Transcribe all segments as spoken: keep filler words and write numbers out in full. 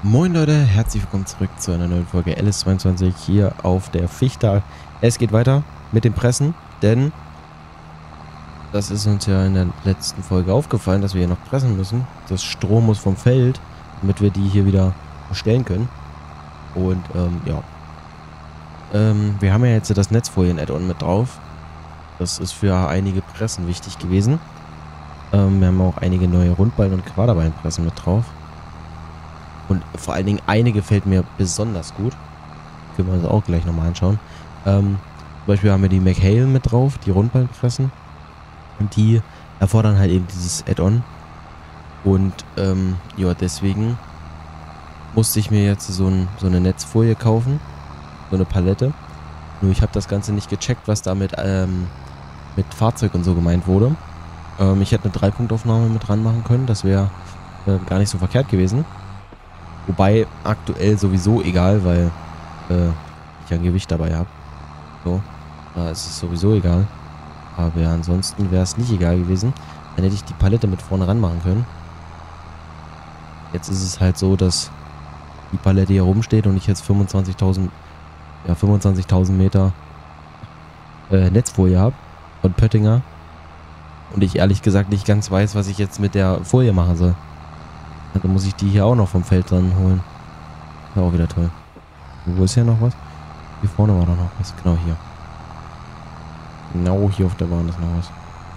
Moin Leute, herzlich willkommen zurück zu einer neuen Folge L S zweiundzwanzig hier auf der Fichta. Es geht weiter mit dem Pressen, denn das ist uns ja in der letzten Folge aufgefallen, dass wir hier noch pressen müssen. Das Strom muss vom Feld, damit wir die hier wieder stellen können. Und ähm, ja, ähm, wir haben ja jetzt das Netzfolien-Add-on mit drauf. Das ist für einige Pressen wichtig gewesen. Ähm, wir haben auch einige neue Rundballen- und Quaderbeinpressen mit drauf. Und vor allen Dingen eine gefällt mir besonders gut. Können wir uns auch gleich nochmal anschauen. Ähm, zum Beispiel haben wir die McHale mit drauf, die Rundballenpressen. Und die erfordern halt eben dieses Add-on. Und ähm, ja, deswegen musste ich mir jetzt so, ein, so eine Netzfolie kaufen. So eine Palette. Nur ich habe das Ganze nicht gecheckt, was damit ähm, mit Fahrzeug und so gemeint wurde. Ähm, ich hätte eine drei Punkt Aufnahme mit dran machen können. Das wäre äh, gar nicht so verkehrt gewesen. Wobei aktuell sowieso egal, weil äh, ich ja ein Gewicht dabei habe. So, da ist es sowieso egal. Aber ja, ansonsten wäre es nicht egal gewesen. Dann hätte ich die Palette mit vorne ran machen können. Jetzt ist es halt so, dass die Palette hier rumsteht und ich jetzt fünfundzwanzigtausend ja, fünfundzwanzigtausend Meter äh, Netzfolie habe von Pöttinger. Und ich ehrlich gesagt nicht ganz weiß, was ich jetzt mit der Folie machen soll. Also muss ich die hier auch noch vom Feld dran holen. Ja, auch wieder toll. Wo ist hier noch was? Hier vorne war doch noch was. Genau hier. Genau hier auf der Bahn ist noch was.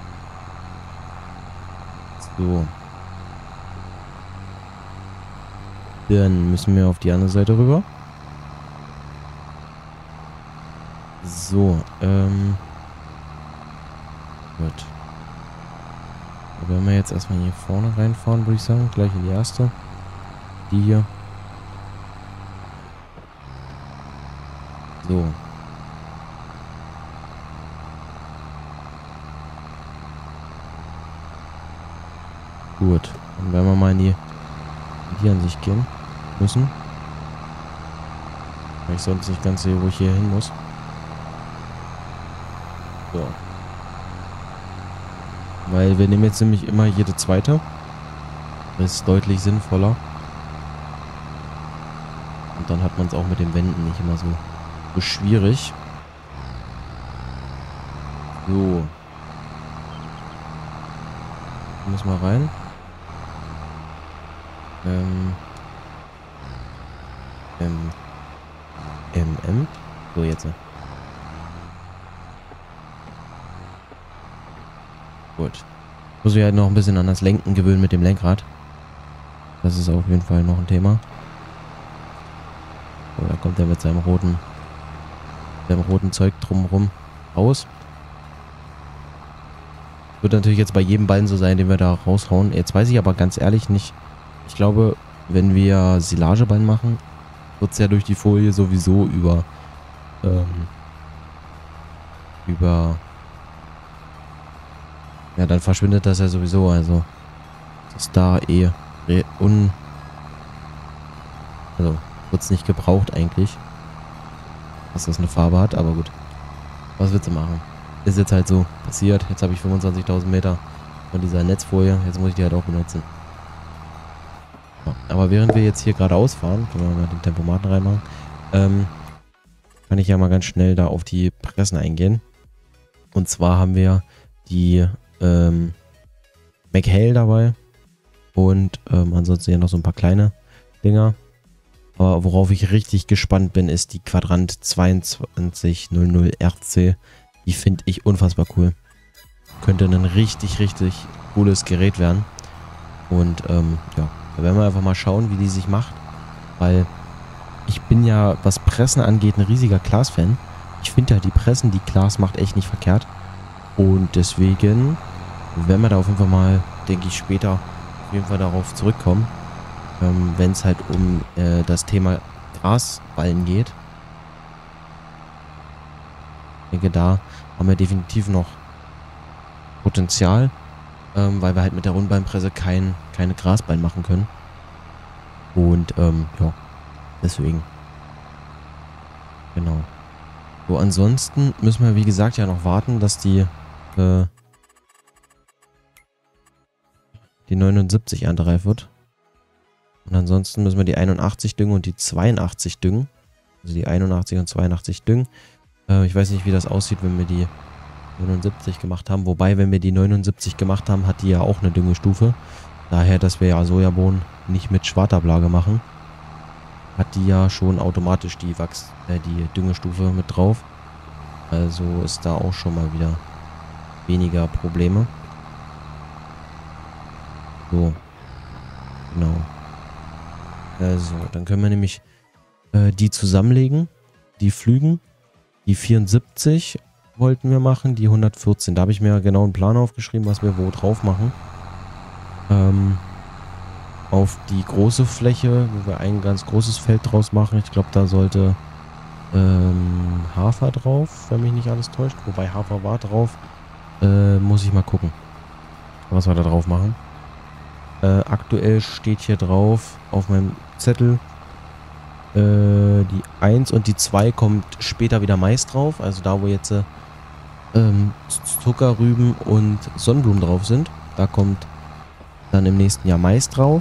So. Dann müssen wir auf die andere Seite rüber. So, ähm. Gut. Wenn wir jetzt erstmal hier vorne reinfahren, würde ich sagen. Gleich in die erste. Die hier. So. Gut. Dann werden wir mal in die, in die Ansicht gehen müssen. Weil ich sonst nicht ganz sehe, wo ich hier hin muss. So. Weil wir nehmen jetzt nämlich immer jede zweite. Das ist deutlich sinnvoller. Und dann hat man es auch mit den Wänden nicht immer so, so schwierig. So. Ich muss mal rein. Ähm. Ähm. M M. So, jetzt. Gut. Muss ich halt noch ein bisschen an das Lenken gewöhnen mit dem Lenkrad. Das ist auf jeden Fall noch ein Thema. So, da kommt er mit seinem roten, seinem roten Zeug drumherum raus. Wird natürlich jetzt bei jedem Ballen so sein, den wir da raushauen. Jetzt weiß ich aber ganz ehrlich nicht. Ich glaube, wenn wir Silageballen machen, wird es ja durch die Folie sowieso über ähm, über ja, dann verschwindet das ja sowieso, also das ist da eh un... Also, wird es nicht gebraucht eigentlich, dass das eine Farbe hat, aber gut. Was willst du machen? Ist jetzt halt so passiert, jetzt habe ich fünfundzwanzigtausend Meter von dieser Netzfolie, jetzt muss ich die halt auch benutzen. Ja, aber während wir jetzt hier geradeaus fahren, können wir mal den Tempomaten reinmachen, ähm, kann ich ja mal ganz schnell da auf die Pressen eingehen. Und zwar haben wir die Ähm, McHale dabei und ähm, ansonsten ja noch so ein paar kleine Dinger. Aber worauf ich richtig gespannt bin, ist die Quadrant zweiundzwanzig null null R C. Die finde ich unfassbar cool. Könnte ein richtig, richtig cooles Gerät werden. Und ähm, ja, da werden wir einfach mal schauen, wie die sich macht. Weil ich bin ja, was Pressen angeht, ein riesiger Klaas-Fan. Ich finde ja, die Pressen, die Klaas macht, echt nicht verkehrt. Und deswegen werden wir da auf jeden Fall mal, denke ich, später auf jeden Fall darauf zurückkommen, ähm, wenn es halt um äh, das Thema Grasballen geht. Ich denke, da haben wir definitiv noch Potenzial, ähm, weil wir halt mit der Rundballenpresse kein, keine Grasballen machen können. Und ähm, ja, deswegen. Genau. So, ansonsten müssen wir, wie gesagt, ja noch warten, dass die äh, die neunundsiebzig anreif wird. Und ansonsten müssen wir die einundachtzig düngen und die zweiundachtzig düngen. Also die einundachtzig und zweiundachtzig düngen. Äh, ich weiß nicht, wie das aussieht, wenn wir die neunundsiebzig gemacht haben. Wobei, wenn wir die neunundsiebzig gemacht haben, hat die ja auch eine Düngestufe. Daher, dass wir ja Sojabohnen nicht mit Schwartablage machen, hat die ja schon automatisch die Wachs, äh, die Düngestufe mit drauf. Also ist da auch schon mal wieder weniger Probleme. So. Genau. Also, dann können wir nämlich äh, die zusammenlegen. Die Flügen. Die vierundsiebzig wollten wir machen. Die hundertvierzehn. Da habe ich mir genau einen Plan aufgeschrieben, was wir wo drauf machen. Ähm, auf die große Fläche, wo wir ein ganz großes Feld draus machen. Ich glaube, da sollte ähm, Hafer drauf, wenn mich nicht alles täuscht. Wobei Hafer war drauf. Äh, muss ich mal gucken, was wir da drauf machen. Äh, aktuell steht hier drauf auf meinem Zettel äh, die eins und die zwei kommt später wieder Mais drauf. Also da, wo jetzt äh, ähm, Zuckerrüben und Sonnenblumen drauf sind. Da kommt dann im nächsten Jahr Mais drauf.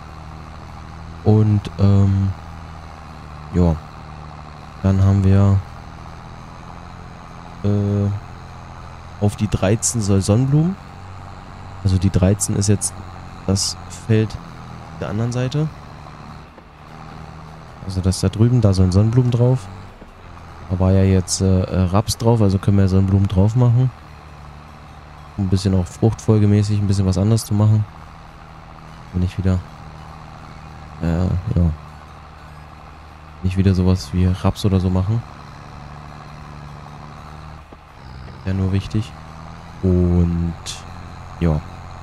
Und ähm, ja, dann haben wir äh, auf die dreizehn soll Sonnenblumen. Also die dreizehn ist jetzt das Feld der anderen Seite. Also das da drüben, da sollen Sonnenblumen drauf. Da war ja jetzt äh, Raps drauf, also können wir Sonnenblumen drauf machen. Um ein bisschen auch fruchtfolgemäßig ein bisschen was anderes zu machen. Und nicht wieder äh, ja nicht wieder sowas wie Raps oder so machen. Ja, nur wichtig. Und ja.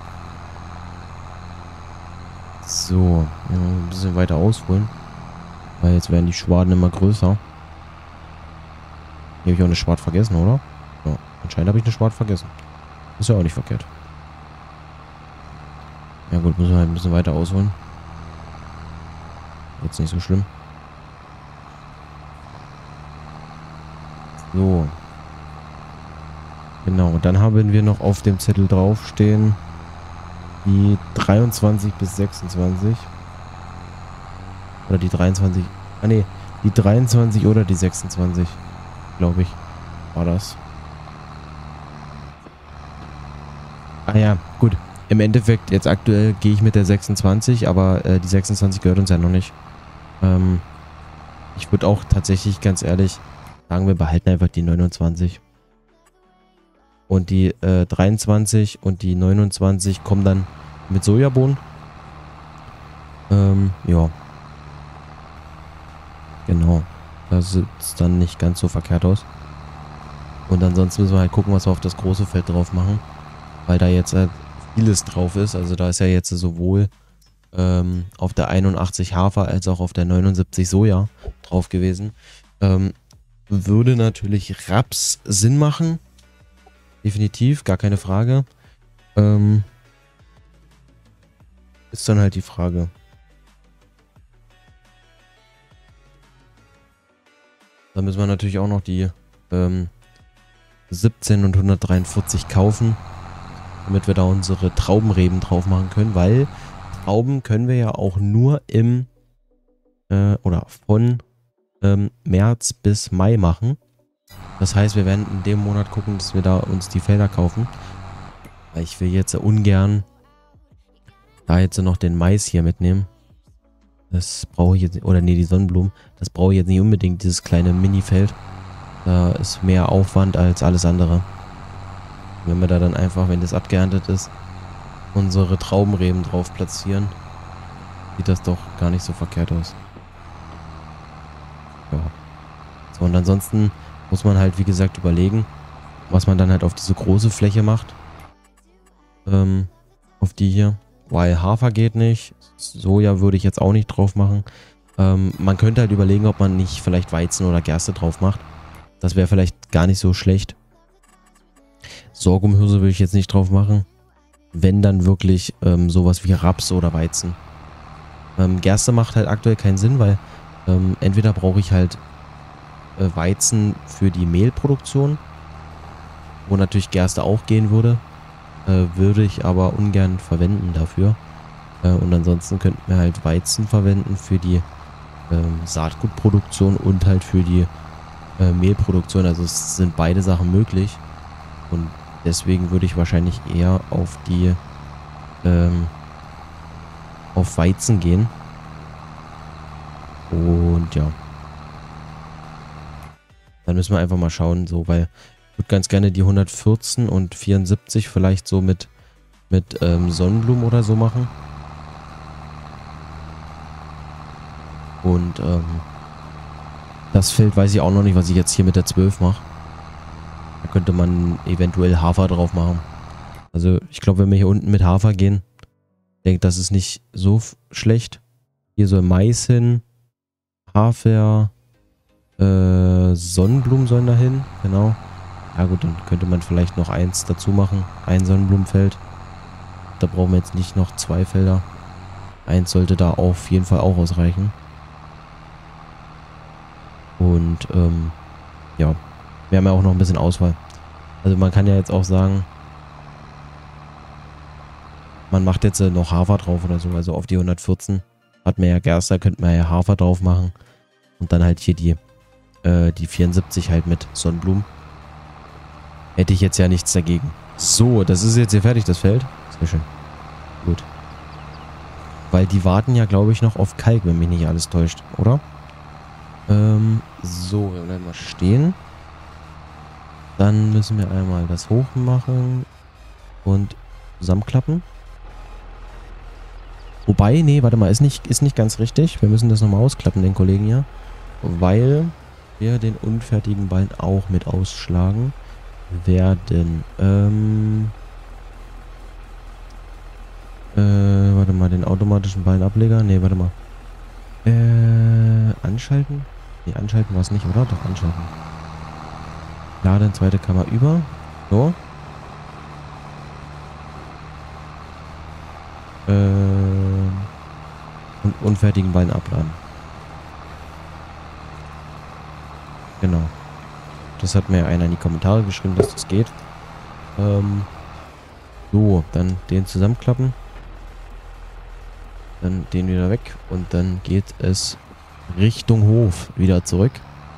So, ja, ein bisschen weiter ausholen. Weil jetzt werden die Schwaden immer größer. Hier habe ich auch eine Schwad vergessen, oder? Ja, anscheinend habe ich eine Schwad vergessen. Ist ja auch nicht verkehrt. Ja gut, müssen wir halt ein bisschen weiter ausholen. Jetzt nicht so schlimm. So. Genau, und dann haben wir noch auf dem Zettel draufstehen die dreiundzwanzig bis sechsundzwanzig. Oder die dreiundzwanzig. Ah ne, die dreiundzwanzig oder die sechsundzwanzig. Glaube ich. War das. Ah ja, gut. Im Endeffekt, jetzt aktuell gehe ich mit der sechsundzwanzig, aber äh, die sechsundzwanzig gehört uns ja noch nicht. Ähm, ich würde auch tatsächlich, ganz ehrlich, sagen, wir behalten einfach die neunundzwanzig. Und die äh, dreiundzwanzig und die neunundzwanzig kommen dann mit Sojabohnen. Ähm, ja. Genau. Das sieht dann nicht ganz so verkehrt aus. Und ansonsten müssen wir halt gucken, was wir auf das große Feld drauf machen. Weil da jetzt halt vieles drauf ist. Also da ist ja jetzt sowohl ähm, auf der einundachtzig Hafer als auch auf der neunundsiebzig Soja drauf gewesen. Ähm, würde natürlich Raps Sinn machen. Definitiv, gar keine Frage. Ähm, ist dann halt die Frage. Da müssen wir natürlich auch noch die ähm, siebzehn und hundertdreiundvierzig kaufen, damit wir da unsere Traubenreben drauf machen können, weil Trauben können wir ja auch nur im äh, oder von ähm, März bis Mai machen. Das heißt, wir werden in dem Monat gucken, dass wir da uns die Felder kaufen. Weil ich will jetzt ungern da jetzt noch den Mais hier mitnehmen. Das brauche ich jetzt, oder nee, die Sonnenblumen. Das brauche ich jetzt nicht unbedingt, dieses kleine Mini-Feld. Da ist mehr Aufwand als alles andere. Wenn wir da dann einfach, wenn das abgeerntet ist, unsere Traubenreben drauf platzieren, sieht das doch gar nicht so verkehrt aus. Ja. So, und ansonsten muss man halt, wie gesagt, überlegen, was man dann halt auf diese große Fläche macht. Ähm, auf die hier. Weil Hafer geht nicht. Soja würde ich jetzt auch nicht drauf machen. Ähm, man könnte halt überlegen, ob man nicht vielleicht Weizen oder Gerste drauf macht. Das wäre vielleicht gar nicht so schlecht. Sorghumhirse würde ich jetzt nicht drauf machen. Wenn dann wirklich ähm, sowas wie Raps oder Weizen. Ähm, Gerste macht halt aktuell keinen Sinn, weil ähm, entweder brauche ich halt äh, Weizen für die Mehlproduktion, wo natürlich Gerste auch gehen würde. Äh, würde ich aber ungern verwenden dafür. Äh, und ansonsten könnten wir halt Weizen verwenden für die ähm, Saatgutproduktion und halt für die äh, Mehlproduktion. Also es sind beide Sachen möglich. Und deswegen würde ich wahrscheinlich eher auf die ähm, auf Weizen gehen. Und ja. Dann müssen wir einfach mal schauen, so, weil ich würde ganz gerne die hundertvierzehn und vierundsiebzig vielleicht so mit, mit ähm, Sonnenblumen oder so machen. Und ähm, das Feld weiß ich auch noch nicht, was ich jetzt hier mit der zwölf mache. Da könnte man eventuell Hafer drauf machen. Also ich glaube, wenn wir hier unten mit Hafer gehen, denke, das ist nicht so schlecht. Hier soll Mais hin, Hafer, äh, Sonnenblumen sollen da hin, genau. Ja gut, dann könnte man vielleicht noch eins dazu machen, ein Sonnenblumenfeld. Da brauchen wir jetzt nicht noch zwei Felder. Eins sollte da auf jeden Fall auch ausreichen. Und ähm, ja, wir haben ja auch noch ein bisschen Auswahl. Also man kann ja jetzt auch sagen, man macht jetzt äh, noch Hafer drauf oder so. Also auf die hundertvierzehn hat man ja Gerste, könnte man ja Hafer drauf machen. Und dann halt hier die, äh, die vierundsiebzig halt mit Sonnenblumen. Hätte ich jetzt ja nichts dagegen. So, das ist jetzt hier fertig, das Feld. Sehr schön. Gut. Weil die warten ja, glaube ich, noch auf Kalk, wenn mich nicht alles täuscht, oder? Ähm, so, wir bleiben mal stehen. Dann müssen wir einmal das hoch machen und zusammenklappen. Wobei, nee, warte mal, ist nicht, ist nicht ganz richtig. Wir müssen das nochmal ausklappen, den Kollegen hier. Weil wir den unfertigen Ballen auch mit ausschlagen werden. Ähm, äh, warte mal, den automatischen Ballenableger. Nee, warte mal. Äh, anschalten? Nee, anschalten war es nicht, oder? Doch, anschalten. Laden, zweite Kammer über. So. Ähm, und unfertigen Ballen abladen. Genau. Das hat mir einer in die Kommentare geschrieben, dass das geht. Ähm, so, dann den zusammenklappen. Dann den wieder weg. Und dann geht es Richtung Hof wieder zurück.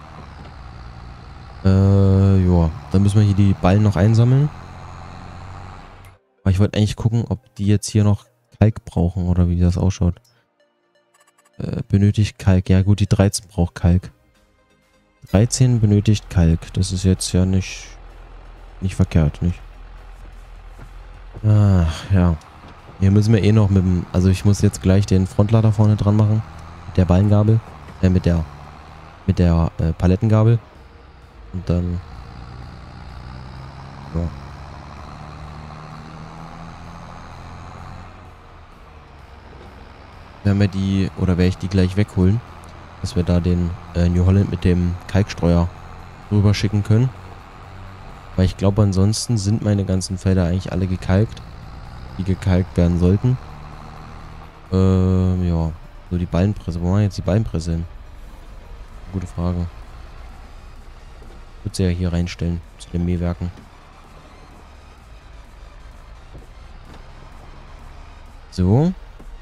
Äh, ja. Dann müssen wir hier die Ballen noch einsammeln. Aber ich wollte eigentlich gucken, ob die jetzt hier noch Kalk brauchen oder wie das ausschaut. Äh, benötigt Kalk. Ja gut, die dreizehn braucht Kalk. dreizehn benötigt Kalk. Das ist jetzt ja nicht, nicht verkehrt, nicht? Ach, ja. Hier müssen wir eh noch mit dem... Also ich muss jetzt gleich den Frontlader vorne dran machen. Mit der Ballengabel. Äh, mit der... Mit der äh, Palettengabel. Und dann... Ja. Werden wir die... Oder werde ich die gleich wegholen. Dass wir da den äh, New Holland mit dem Kalkstreuer rüber schicken können. Weil ich glaube, ansonsten sind meine ganzen Felder eigentlich alle gekalkt. Die gekalkt werden sollten. Ähm, ja. So die Ballenpresse. Wo machen wir jetzt die Ballenpresse hin? Gute Frage. Ich würde sie ja hier reinstellen. Zu den Mähwerken. So.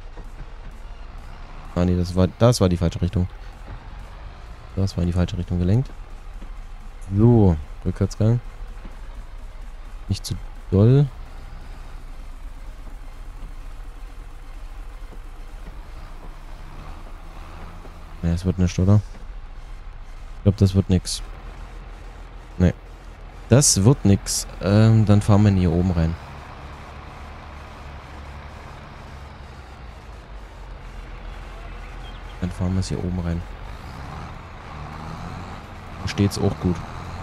Ah ne, das war, das war die falsche Richtung. Das war in die falsche Richtung gelenkt. So. Rückwärtsgang. Nicht zu doll. Ne, es wird nicht, oder? Ich glaube, das wird nix. Ne. Das wird nix. Ähm, dann fahren wir hier oben rein. Dann fahren wir es hier oben rein. Da steht's auch gut.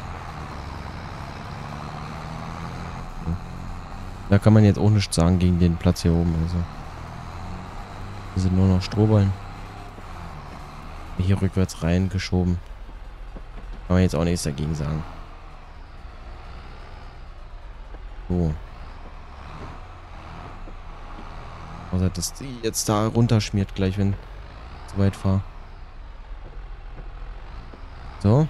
Da kann man jetzt auch nichts sagen gegen den Platz hier oben. Also. Hier sind nur noch Strohballen. Hier rückwärts reingeschoben. Kann man jetzt auch nichts dagegen sagen. So. Außer, dass die jetzt da runterschmiert gleich, wenn ich zu weit fahre. So.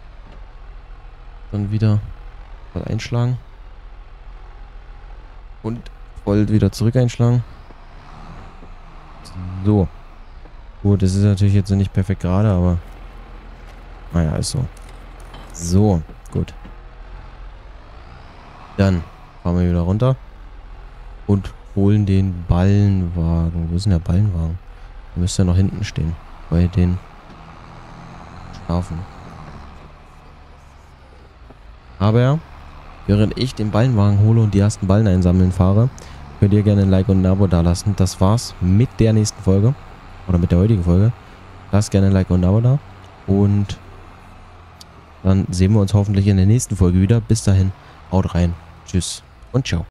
Dann wieder voll einschlagen. Und voll wieder zurück einschlagen. So. Gut, das ist natürlich jetzt nicht perfekt gerade, aber naja, ist so. So, gut. Dann fahren wir wieder runter und holen den Ballenwagen. Wo ist denn der Ballenwagen? Der müsste ja noch hinten stehen. Bei den Schafen. Aber während ich den Ballenwagen hole und die ersten Ballen einsammeln fahre, könnt ihr gerne ein Like und ein Abo dalassen. Das war's mit der nächsten Folge. Oder mit der heutigen Folge. Lasst gerne ein Like und ein Abo da. Und dann sehen wir uns hoffentlich in der nächsten Folge wieder. Bis dahin, haut rein. Tschüss und ciao.